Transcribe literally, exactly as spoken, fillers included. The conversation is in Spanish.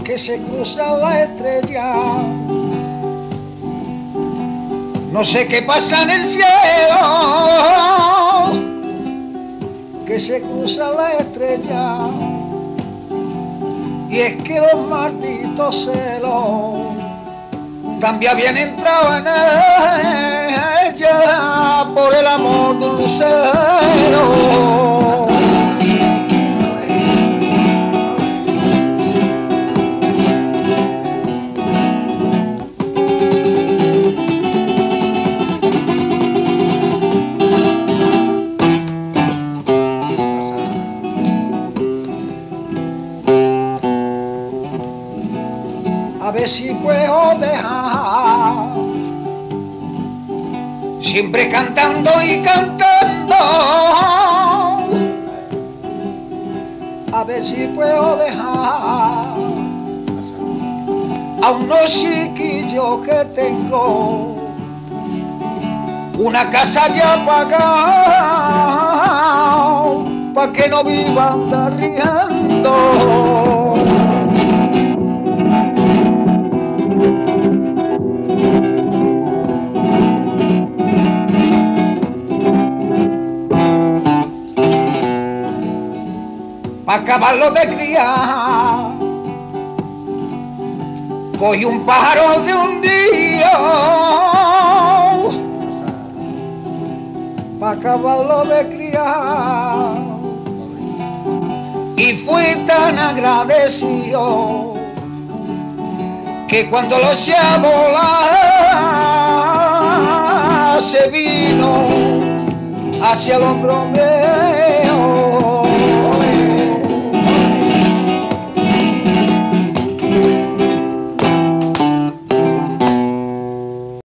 que se cruza la estrella. No sé qué pasa en el cielo, que se cruza la estrella. Y es que los malditos celos también habían entrado en ella por el amor de un lucero. A ver si puedo dejar, siempre cantando y cantando, a ver si puedo dejar a unos chiquillos que tengo una casa ya pagada, pa' que no vivan riendo. Pa' acabarlo de criar, cogí un pájaro de un día, pa' acabarlo de criar, y fui tan agradecido que cuando lo eché a volar se vino hacia el hombro mío.